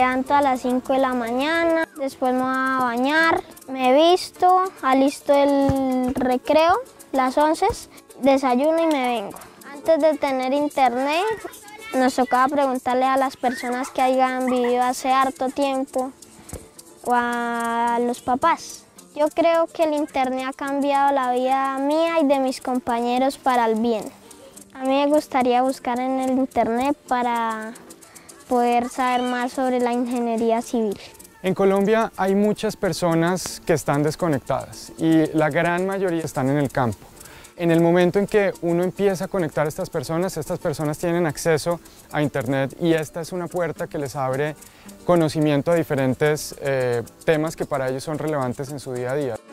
levanto a las 5 de la mañana, después me voy a bañar, me visto, alisto el recreo, las 11, desayuno y me vengo. Antes de tener internet, nos tocaba preguntarle a las personas que hayan vivido hace harto tiempo o a los papás. Yo creo que el internet ha cambiado la vida mía y de mis compañeros para el bien. A mí me gustaría buscar en el internet para poder saber más sobre la ingeniería civil. En Colombia hay muchas personas que están desconectadas y la gran mayoría están en el campo. En el momento en que uno empieza a conectar a estas personas tienen acceso a internet y esta es una puerta que les abre conocimiento a diferentes temas que para ellos son relevantes en su día a día.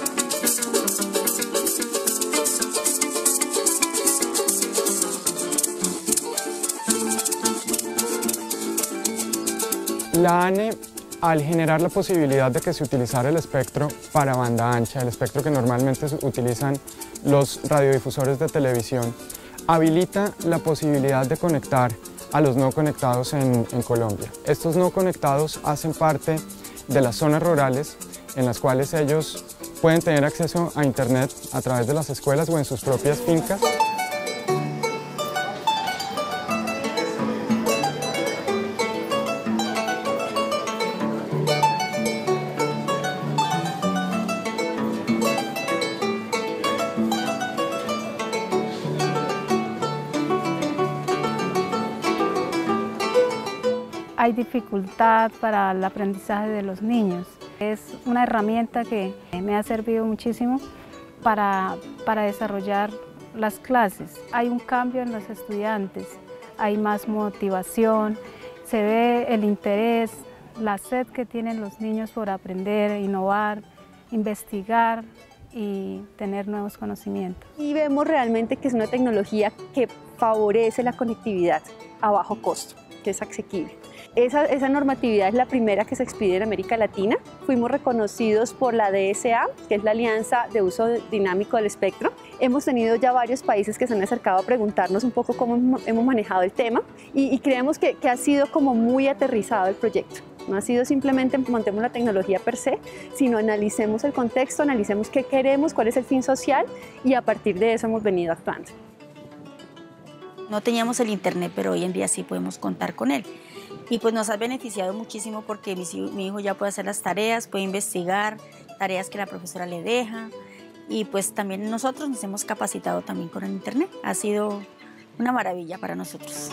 La ANE, al generar la posibilidad de que se utilizara el espectro para banda ancha, el espectro que normalmente utilizan los radiodifusores de televisión, habilita la posibilidad de conectar a los no conectados en Colombia. Estos no conectados hacen parte de las zonas rurales en las cuales ellos pueden tener acceso a internet a través de las escuelas o en sus propias fincas. Hay dificultad para el aprendizaje de los niños. Es una herramienta que me ha servido muchísimo para desarrollar las clases. Hay un cambio en los estudiantes, hay más motivación, se ve el interés, la sed que tienen los niños por aprender, innovar, investigar y tener nuevos conocimientos. Y vemos realmente que es una tecnología que favorece la conectividad a bajo costo, que es asequible. Esa normatividad es la primera que se expide en América Latina. Fuimos reconocidos por la DSA, que es la Alianza de Uso Dinámico del Espectro. Hemos tenido ya varios países que se han acercado a preguntarnos un poco cómo hemos manejado el tema y creemos que ha sido como muy aterrizado el proyecto. No ha sido simplemente montemos la tecnología per se, sino analicemos el contexto, analicemos qué queremos, cuál es el fin social y a partir de eso hemos venido actuando. No teníamos el internet, pero hoy en día sí podemos contar con él. Y pues nos ha beneficiado muchísimo porque mi hijo ya puede hacer las tareas, puede investigar, tareas que la profesora le deja. Y pues también nosotros nos hemos capacitado también con el internet. Ha sido una maravilla para nosotros.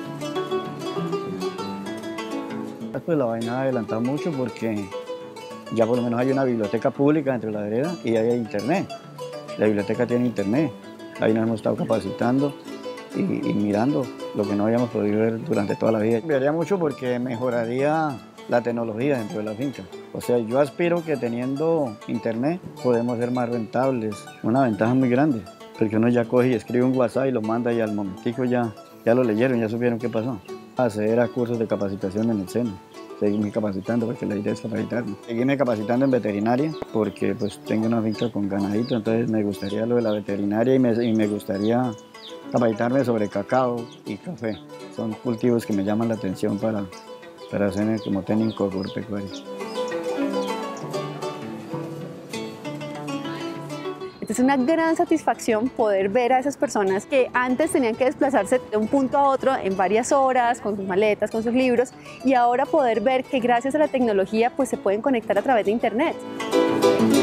Pues la vaina ha adelantado mucho porque ya por lo menos hay una biblioteca pública dentro de la vereda y ahí hay internet. La biblioteca tiene internet, ahí nos hemos estado capacitando y mirando lo que no habíamos podido ver durante toda la vida. Cambiaría mucho porque mejoraría la tecnología dentro de la finca. O sea, yo aspiro que teniendo internet podemos ser más rentables. Una ventaja muy grande, porque uno ya coge y escribe un WhatsApp y lo manda y al momentico ya lo leyeron, ya supieron qué pasó. Acceder a cursos de capacitación en el SENA. Seguirme capacitando porque la idea es capacitarme. Seguirme capacitando en veterinaria porque pues tengo una finca con ganadito, entonces me gustaría lo de la veterinaria y me gustaría capacitarme sobre cacao y café. Son cultivos que me llaman la atención para hacer como técnico agropecuario. Es una gran satisfacción poder ver a esas personas que antes tenían que desplazarse de un punto a otro en varias horas, con sus maletas, con sus libros, y ahora poder ver que gracias a la tecnología pues se pueden conectar a través de internet.